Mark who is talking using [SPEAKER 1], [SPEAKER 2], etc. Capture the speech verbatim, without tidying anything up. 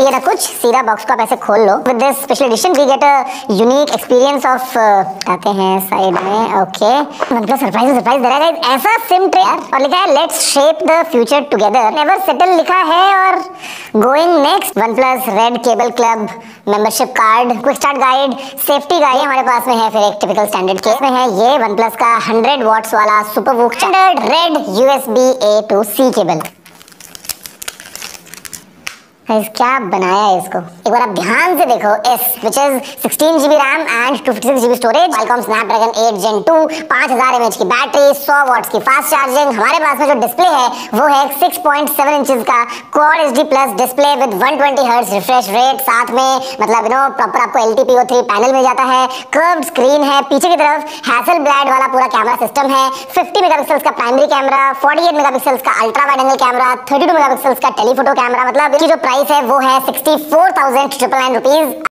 [SPEAKER 1] ये ना कुछ, सीधा बॉक्स को आप ऐसे खोल लो। With this special edition we get a unique experience of, आते हैं साइड में, ओके, मतलब सरप्राइज सरप्राइज दे रहा है ऐसा सिम ट्रे, और लिखा है let's shape the future together, never settle लिखा है, और going next, OnePlus red cable club membership card, quick start guide, safety guide हमारे पास में है। फिर एक टिपिकल स्टैंडर्ड केस में है ये OnePlus का हंड्रेड वॉट्स वाला super VOOC standard red USB A to C cable. क्या बनाया है इसको, एक बार आप ध्यान से देखो। S which is sixteen G B RAM and two fifty six G B storage, Qualcomm Snapdragon eight gen two, पाँच हज़ार एम ए एच की बैटरी, सौ वॉट्स की फास्ट चार्जिंग। हमारे पास में जो डिस्प्ले है वो है सिक्स पॉइंट सेवन इंचेस का quad H D plus display with one twenty hertz refresh rate, साथ में मतलब यू नो प्रॉपर आपको L T P O three panel मिल जाता है, कर्व्ड स्क्रीन है, पीछे की तरफ हैसलब्लैड वाला पूरा कैमरा सिस्टम है, फिफ्टी मेगापिक्सल्स का primary camera, forty eight megapixels का ultra wide angle camera, thirty two megapixels का टेलीफोटो कैमरा। मतलब इसकी जो प्राइस है वो है sixty four thousand triple nine rupees.